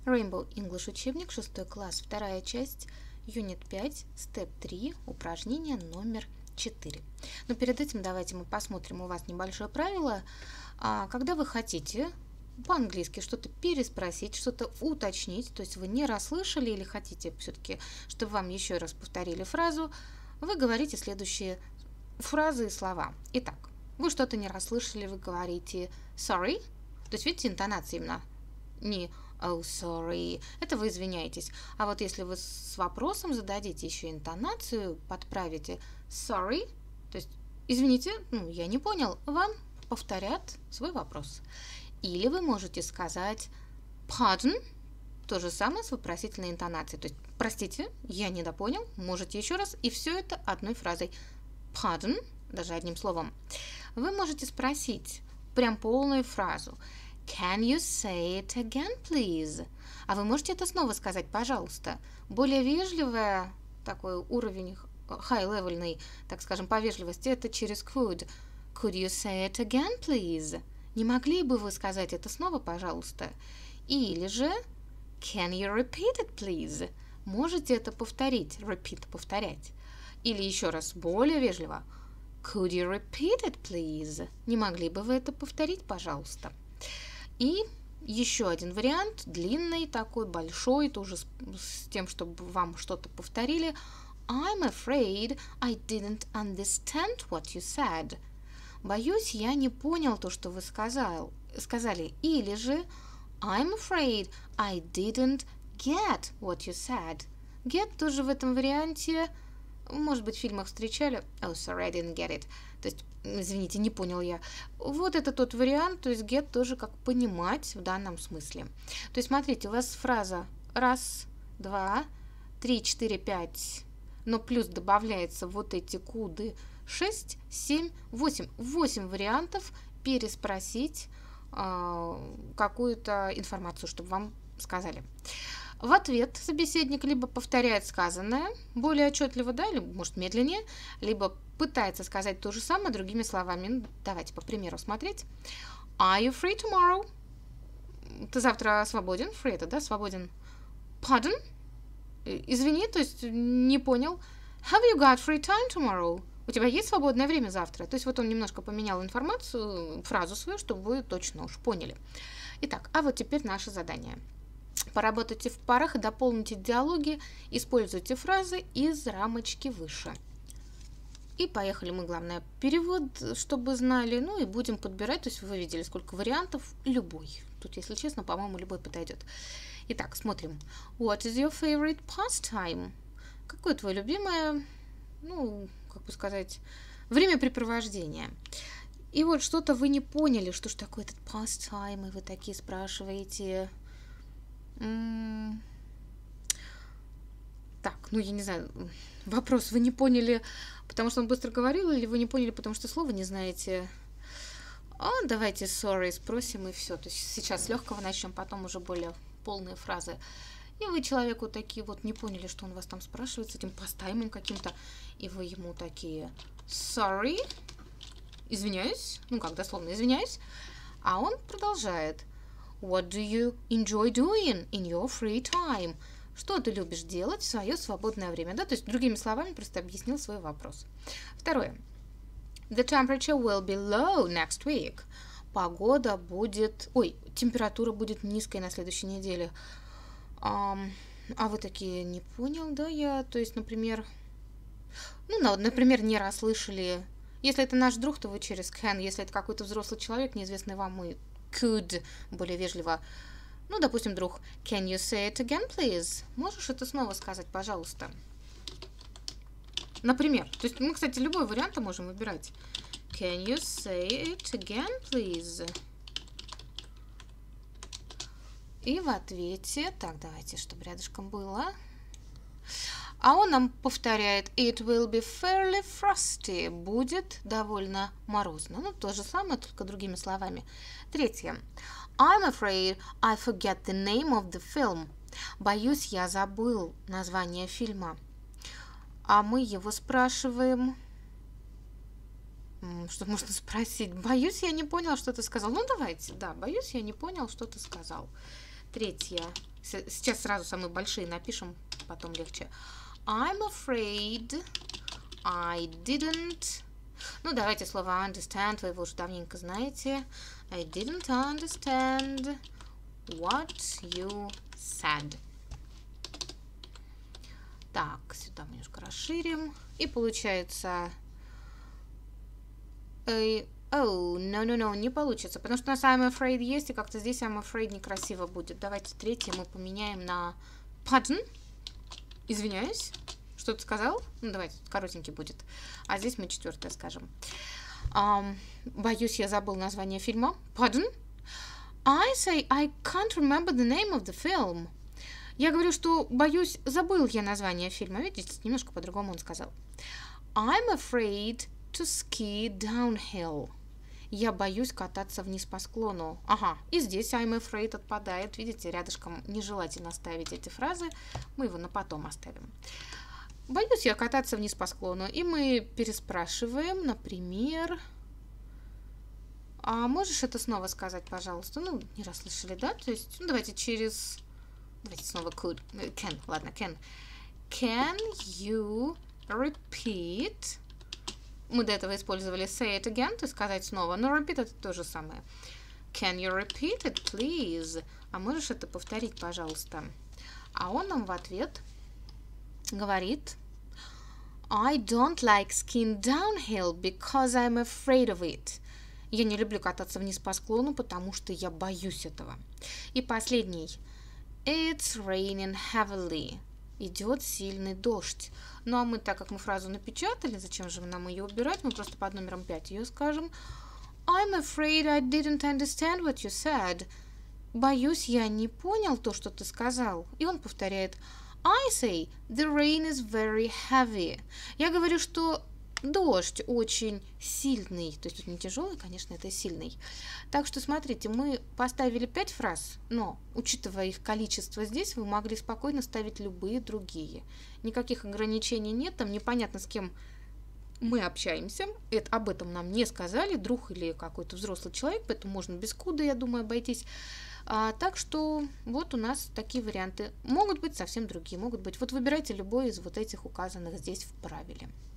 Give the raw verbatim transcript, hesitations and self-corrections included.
Rainbow English учебник, шестой класс, вторая часть, Юнит пять, Степ три, упражнение номер четыре. Но перед этим давайте мы посмотрим, у вас небольшое правило. Когда вы хотите по-английски что-то переспросить, что-то уточнить, то есть вы не расслышали или хотите все-таки, чтобы вам еще раз повторили фразу, вы говорите следующие фразы и слова. Итак, вы что-то не расслышали, вы говорите sorry, то есть видите, интонация именно не oh sorry, это вы извиняетесь. А вот если вы с вопросом зададите еще интонацию, подправите sorry, то есть извините, ну я не понял, вам повторят свой вопрос. Или вы можете сказать pardon, то же самое с вопросительной интонацией. То есть, простите, я недопонял, можете еще раз, и все это одной фразой. Pardon, даже одним словом. Вы можете спросить прям полную фразу. Can you say it again, please? А вы можете это снова сказать, пожалуйста. Более вежливая, такой уровень high-levelный, так скажем, по вежливости, это через could. Could you say it again, please? Не могли бы вы сказать это снова, пожалуйста? Или же can you repeat it, please? Можете это повторить, repeat, повторять. Или еще раз, более вежливо. Could you repeat it, please? Не могли бы вы это повторить, пожалуйста? И еще один вариант, длинный такой, большой, тоже с, с тем, чтобы вам что-то повторили. I'm afraid I didn't understand what you said. Боюсь, я не понял то, что вы сказал, сказали. Или же I'm afraid I didn't get what you said. Get тоже в этом варианте, может быть, в фильмах встречали. Oh, sorry, I didn't get it. То есть, извините, не понял я. Вот это тот вариант, то есть get тоже как понимать в данном смысле. То есть, смотрите, у вас фраза раз, два, три, четыре, пять, но плюс добавляется вот эти куды шесть, семь, восемь. восемь вариантов переспросить э, какую-то информацию, чтобы вам сказали. В ответ собеседник либо повторяет сказанное более отчетливо, да, или может медленнее, либо пытается сказать то же самое другими словами. Ну, давайте по примеру смотреть. Are you free tomorrow? Ты завтра свободен? Free это, да, свободен. Pardon? Извини, то есть не понял. Have you got free time tomorrow? У тебя есть свободное время завтра? То есть вот он немножко поменял информацию, фразу свою, чтобы вы точно уж поняли. Итак, а вот теперь наше задание. Поработайте в парах и дополните диалоги, используйте фразы из рамочки выше. И поехали мы, главное, перевод, чтобы знали, ну и будем подбирать, то есть вы видели, сколько вариантов, любой. Тут, если честно, по-моему, любой подойдет. Итак, смотрим. What is your favorite pastime? Какое твое любимое, ну, как бы сказать, времяпрепровождение? И вот что-то вы не поняли, что ж такое этот pastime, и вы такие спрашиваете... Так, ну я не знаю, вопрос вы не поняли, потому что он быстро говорил, или вы не поняли, потому что слова не знаете? О, давайте sorry спросим и все. То есть сейчас с легкого начнем, потом уже более полные фразы. И вы человеку такие вот не поняли, что он вас там спрашивает с этим пастаймом каким-то, и вы ему такие sorry, извиняюсь, ну как дословно извиняюсь, а он продолжает. What do you enjoy doing in your free time? Что ты любишь делать в свое свободное время? Да, то есть, другими словами, просто объяснил свой вопрос. Второе. The temperature will be low next week. Погода будет... Ой, температура будет низкой на следующей неделе. Um, а вы такие, не понял, да, я... То есть, например... Ну, например, не расслышали. Если это наш друг, то вы через can. Если это какой-то взрослый человек, неизвестный вам, мы... Could, более вежливо. Ну, допустим, друг. Can you say it again, please? Можешь это снова сказать, пожалуйста? Например. То есть мы, кстати, любой вариант можем выбирать. Can you say it again, please? И в ответе... Так, давайте, чтобы рядышком было. А он нам повторяет. It will be fairly frosty. Будет довольно морозно. Ну, то же самое, только другими словами. Третье. I'm afraid I forget the name of the film. Боюсь, я забыл название фильма. А мы его спрашиваем... Что можно спросить? Боюсь, я не понял, что ты сказал. Ну, давайте. Да, боюсь, я не понял, что ты сказал. Третье. Сейчас сразу самые большие напишем, потом легче. I'm afraid I didn't... Ну, давайте слово understand, вы его уже давненько знаете. I didn't understand what you said. Так, сюда мы немножко расширим. И получается... Oh, no, no, no, не получится. Потому что у нас I'm afraid есть, и как-то здесь I'm afraid некрасиво будет. Давайте третье мы поменяем на pardon. Извиняюсь. Что-то сказал? Ну, давайте, коротенький будет. А здесь мы четвертое скажем. Um, боюсь, я забыл название фильма. Pardon? I say I can't remember the name of the film. Я говорю, что боюсь, забыл я название фильма. Видите, немножко по-другому он сказал. I'm afraid to ski downhill. Я боюсь кататься вниз по склону. Ага, и здесь I'm afraid отпадает. Видите, рядышком нежелательно ставить эти фразы. Мы его на потом оставим. Боюсь я кататься вниз по склону. И мы переспрашиваем, например... А можешь это снова сказать, пожалуйста? Ну, не расслышали, да? То есть, ну, давайте через... Давайте снова could. Can, ладно, can. Can you repeat... Мы до этого использовали say it again, то есть сказать снова, но repeat это то же самое. Can you repeat it, please? А можешь это повторить, пожалуйста? А он нам в ответ говорит I don't like skiing downhill because I'm afraid of it. Я не люблю кататься вниз по склону, потому что я боюсь этого. И последний. It's raining heavily. Идет сильный дождь. Ну а мы, так как мы фразу напечатали, зачем же нам ее убирать? Мы просто под номером пять ее скажем. I'm afraid I didn't understand what you said. Боюсь, я не понял то, что ты сказал. И он повторяет. I say the rain is very heavy. Я говорю, что дождь очень сильный. То есть тут не тяжелый, конечно, это сильный. Так что смотрите, мы поставили пять фраз, но, учитывая их количество здесь, вы могли спокойно ставить любые другие. Никаких ограничений нет, там непонятно, с кем мы общаемся. Это, об этом нам не сказали, друг или какой-то взрослый человек, поэтому можно без кода, я думаю, обойтись. А, так что вот у нас такие варианты. Могут быть совсем другие, могут быть. Вот выбирайте любой из вот этих указанных здесь в правиле.